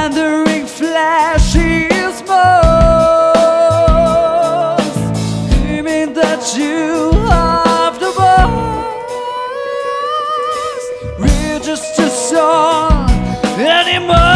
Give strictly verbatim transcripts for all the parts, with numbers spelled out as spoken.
wandering flesh is most, dreaming that you have the most. We're just a song anymore.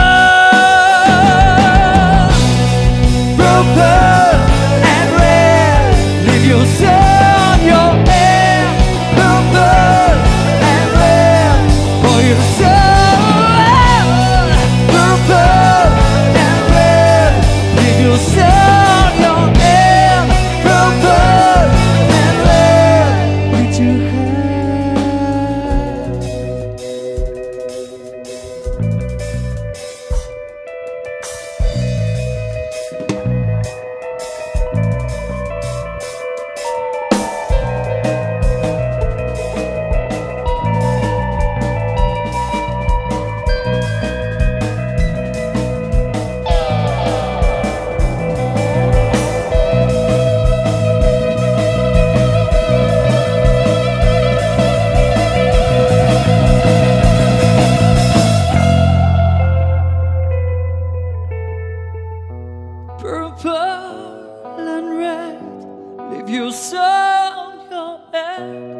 Purple and red, leave your soul, your hair. Purple and red for your soul. Purple and red, leave your soul, your hair. Purple and red with your purple and red, leave your soul, your head.